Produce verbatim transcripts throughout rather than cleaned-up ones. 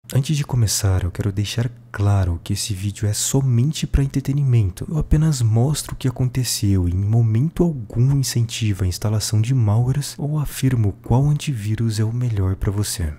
Antes de começar, eu quero deixar claro que esse vídeo é somente para entretenimento. Eu apenas mostro o que aconteceu e em momento algum incentivo a instalação de malwares ou afirmo qual antivírus é o melhor para você.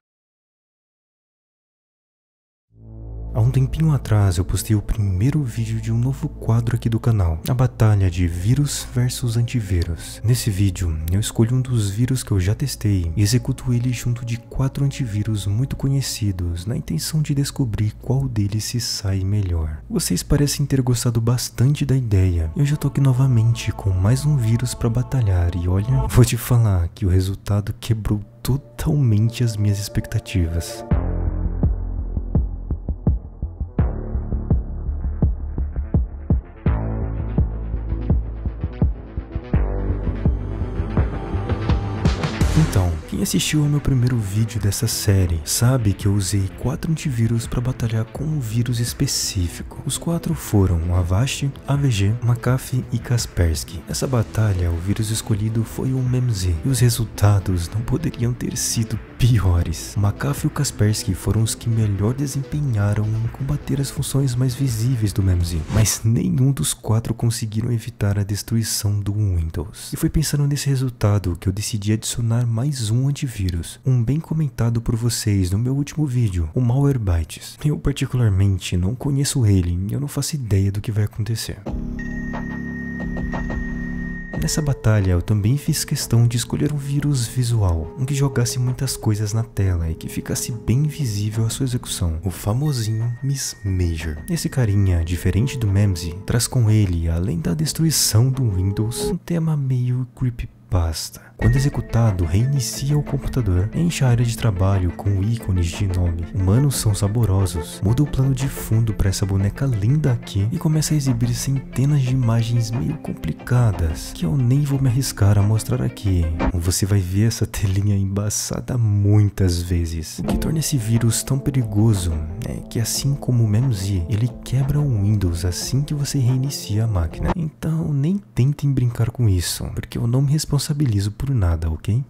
Há um tempinho atrás eu postei o primeiro vídeo de um novo quadro aqui do canal, a batalha de vírus versus antivírus. Nesse vídeo eu escolho um dos vírus que eu já testei e executo ele junto de quatro antivírus muito conhecidos, na intenção de descobrir qual deles se sai melhor. Vocês parecem ter gostado bastante da ideia, eu já tô aqui novamente com mais um vírus para batalhar e olha, vou te falar que o resultado quebrou totalmente as minhas expectativas. Então, quem assistiu ao meu primeiro vídeo dessa série sabe que eu usei quatro antivírus para batalhar com um vírus específico. Os quatro foram o Avast, A V G, McAfee e Kaspersky. Nessa batalha, o vírus escolhido foi o MEMZ e os resultados não poderiam ter sido piores. O McAfee e o Kaspersky foram os que melhor desempenharam em combater as funções mais visíveis do MEMZ, mas nenhum dos quatro conseguiram evitar a destruição do Windows. E foi pensando nesse resultado que eu decidi adicionar mais um antivírus, um bem comentado por vocês no meu último vídeo, o Malwarebytes. Eu particularmente não conheço ele e eu não faço ideia do que vai acontecer. Nessa batalha eu também fiz questão de escolher um vírus visual, um que jogasse muitas coisas na tela e que ficasse bem visível a sua execução, o famosinho Mismajor. Esse carinha, diferente do MEMZ, traz com ele, além da destruição do Windows, um tema meio creepypasta. Quando executado, reinicia o computador, enche a área de trabalho com ícones de nome. Humanos são saborosos. Muda o plano de fundo para essa boneca linda aqui e começa a exibir centenas de imagens meio complicadas, que eu nem vou me arriscar a mostrar aqui. Você vai ver essa telinha embaçada muitas vezes. O que torna esse vírus tão perigoso é que, assim como o MEMZ, ele quebra o Windows assim que você reinicia a máquina. Então nem tentem brincar com isso, porque eu não me responsabilizo por nada, ok?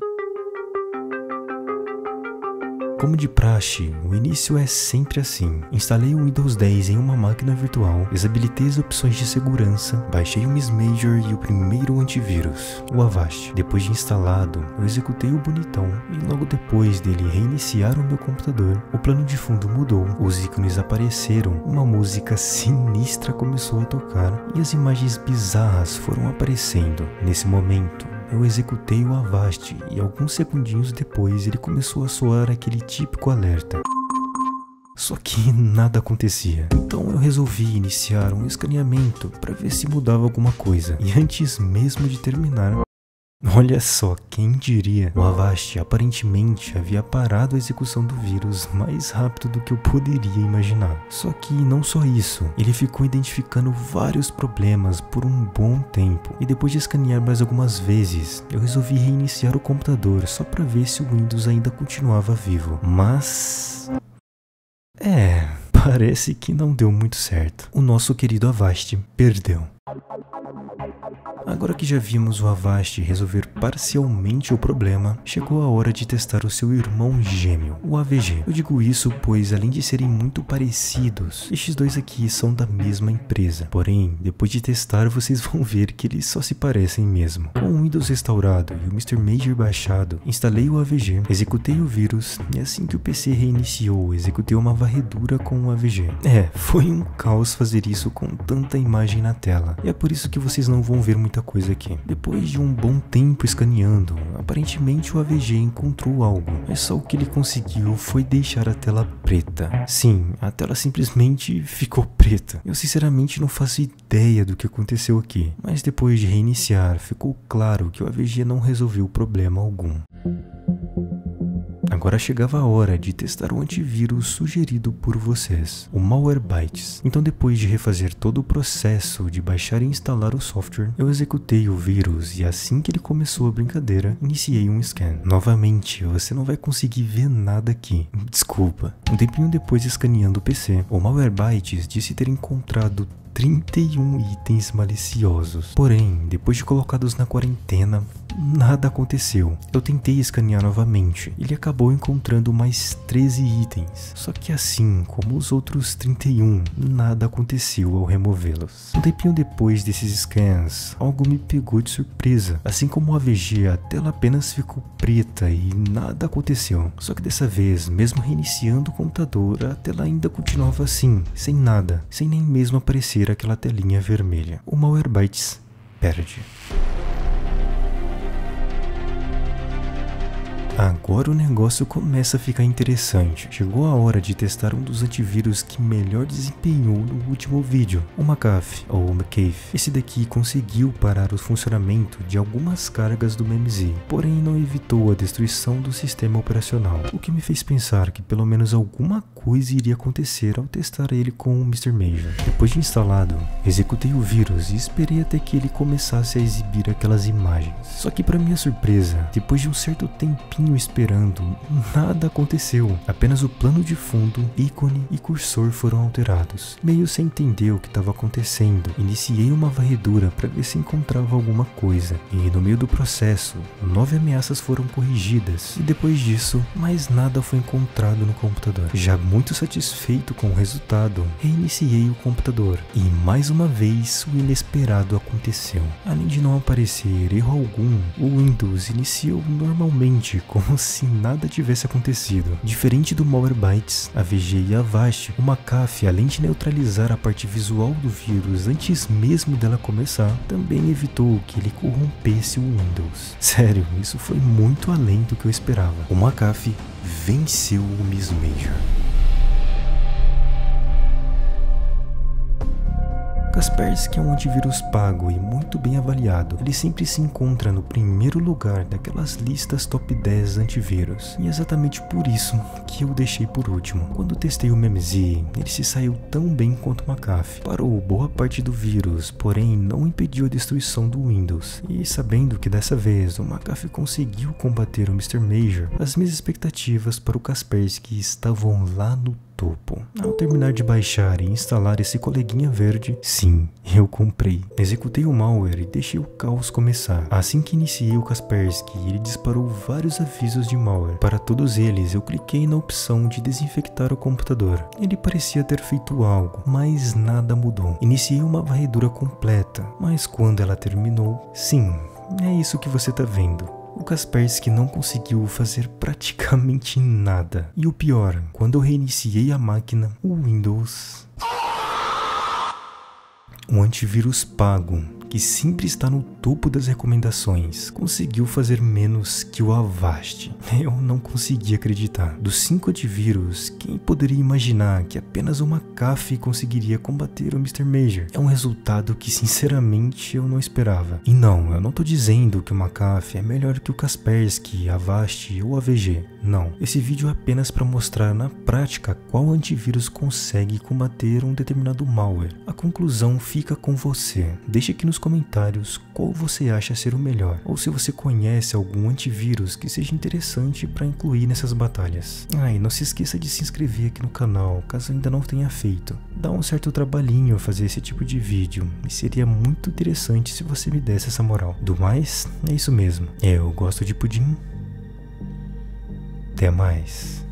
Como de praxe, o início é sempre assim. Instalei o Windows dez em uma máquina virtual, desabilitei as opções de segurança, baixei o Mismajor e o primeiro antivírus, o Avast. Depois de instalado, eu executei o bonitão e logo depois dele reiniciar o meu computador, o plano de fundo mudou, os ícones apareceram, uma música sinistra começou a tocar e as imagens bizarras foram aparecendo. Nesse momento, eu executei o Avast e alguns segundinhos depois ele começou a soar aquele típico alerta. Só que nada acontecia. Então eu resolvi iniciar um escaneamento para ver se mudava alguma coisa. E antes mesmo de terminar, olha só, quem diria, o Avast aparentemente havia parado a execução do vírus mais rápido do que eu poderia imaginar. Só que não só isso, ele ficou identificando vários problemas por um bom tempo. E depois de escanear mais algumas vezes, eu resolvi reiniciar o computador só para ver se o Windows ainda continuava vivo. Mas... é... parece que não deu muito certo. O nosso querido Avast perdeu. Agora que já vimos o Avast resolver parcialmente o problema, chegou a hora de testar o seu irmão gêmeo, o A V G. Eu digo isso pois, além de serem muito parecidos, estes dois aqui são da mesma empresa. Porém, depois de testar, vocês vão ver que eles só se parecem mesmo. Com o Windows restaurado e o Mismajor baixado, instalei o A V G, executei o vírus e assim que o P C reiniciou, executei uma varredura com o A V G. É, foi um caos fazer isso com tanta imagem na tela. E é por isso que vocês não vão ver muita coisa aqui. Depois de um bom tempo escaneando, aparentemente o A V G encontrou algo, mas só o que ele conseguiu foi deixar a tela preta. Sim, a tela simplesmente ficou preta. Eu sinceramente não faço ideia do que aconteceu aqui, mas depois de reiniciar, ficou claro que o A V G não resolveu problema algum. Agora chegava a hora de testar o antivírus sugerido por vocês, o Malwarebytes. Então, depois de refazer todo o processo de baixar e instalar o software, eu executei o vírus e assim que ele começou a brincadeira, iniciei um scan. Novamente, você não vai conseguir ver nada aqui. Desculpa. Um tempinho depois de escaneando o P C, o Malwarebytes disse ter encontrado trinta e um itens maliciosos. Porém, depois de colocados na quarentena, nada aconteceu. Eu tentei escanear novamente. Ele acabou encontrando mais treze itens. Só que assim como os outros trinta e um, nada aconteceu ao removê-los. Um tempinho depois desses scans, algo me pegou de surpresa. Assim como o A V G, a tela apenas ficou preta e nada aconteceu. Só que dessa vez, mesmo reiniciando o computador, a tela ainda continuava assim, sem nada, sem nem mesmo aparecer aquela telinha vermelha. O Malwarebytes perde. Agora o negócio começa a ficar interessante. Chegou a hora de testar um dos antivírus que melhor desempenhou no último vídeo, o McAfee ou McAfee. Esse daqui conseguiu parar o funcionamento de algumas cargas do M M Z, porém não evitou a destruição do sistema operacional, o que me fez pensar que pelo menos alguma coisa iria acontecer ao testar ele com o mister Major. Depois de instalado, executei o vírus e esperei até que ele começasse a exibir aquelas imagens. Só que para minha surpresa, depois de um certo tempinho esperando, nada aconteceu. Apenas o plano de fundo, ícone e cursor foram alterados. Meio sem entender o que estava acontecendo, iniciei uma varredura para ver se encontrava alguma coisa. E no meio do processo, nove ameaças foram corrigidas. E depois disso, mais nada foi encontrado no computador. Já muito satisfeito com o resultado, reiniciei o computador. E mais uma vez, o inesperado aconteceu. Além de não aparecer erro algum, o Windows iniciou normalmente, como se nada tivesse acontecido. Diferente do Malwarebytes, A V G e Avast, o McAfee, além de neutralizar a parte visual do vírus antes mesmo dela começar, também evitou que ele corrompesse o Windows. Sério, isso foi muito além do que eu esperava. O McAfee venceu o mister Major. Kaspersky é um antivírus pago e muito bem avaliado. Ele sempre se encontra no primeiro lugar daquelas listas top dez antivírus. E é exatamente por isso que eu o deixei por último. Quando testei o M M Z, ele se saiu tão bem quanto o McAfee. Parou boa parte do vírus, porém não impediu a destruição do Windows. E sabendo que dessa vez o McAfee conseguiu combater o mister Major, as minhas expectativas para o Kaspersky estavam lá no topo. Ao terminar de baixar e instalar esse coleguinha verde, sim, eu comprei. Executei o malware e deixei o caos começar. Assim que iniciei o Kaspersky, ele disparou vários avisos de malware. Para todos eles, eu cliquei na opção de desinfectar o computador. Ele parecia ter feito algo, mas nada mudou. Iniciei uma varredura completa, mas quando ela terminou, sim, é isso que você tá vendo. O Kaspersky não conseguiu fazer praticamente nada. E o pior, quando eu reiniciei a máquina, o Windows... Um antivírus pago, que sempre está no topo das recomendações, conseguiu fazer menos que o Avast. Eu não consegui acreditar. Dos cinco antivírus, quem poderia imaginar que apenas o McAfee conseguiria combater o mister Major? É um resultado que sinceramente eu não esperava. E não, eu não estou dizendo que o McAfee é melhor que o Kaspersky, Avast ou A V G. Não, esse vídeo é apenas para mostrar na prática qual antivírus consegue combater um determinado malware. A conclusão fica com você. Deixe aqui nos comentários qual você acha ser o melhor, ou se você conhece algum antivírus que seja interessante para incluir nessas batalhas. Ah, e não se esqueça de se inscrever aqui no canal, caso ainda não tenha feito. Dá um certo trabalhinho fazer esse tipo de vídeo, e seria muito interessante se você me desse essa moral. Do mais, é isso mesmo. Eu gosto de pudim. Até mais.